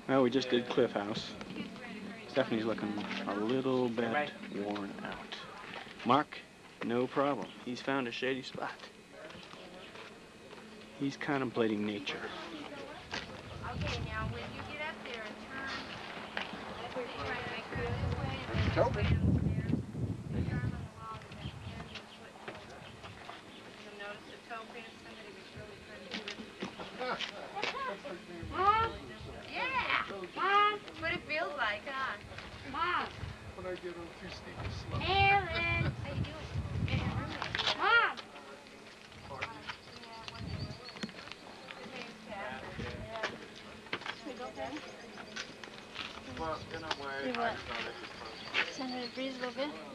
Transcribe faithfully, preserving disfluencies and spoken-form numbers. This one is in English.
Well, we just did Cliff House. Stephanie's looking a little bit worn out. Mark, no problem. He's found a shady spot. He's contemplating nature. Okay, now when you get up there and turn, let's say try to make it this way and There's then Toby. way downstairs. The arm on the wall is at the end of the foot. You'll notice the toe print. Somebody was really trying to do it. Mom? Yeah! Mom! That's what it feels like, huh? Mom! When I get on too steep and slow. Ellen! How you doing? Mom! Well, then I'm worried. You what? Send her to breathe a little bit?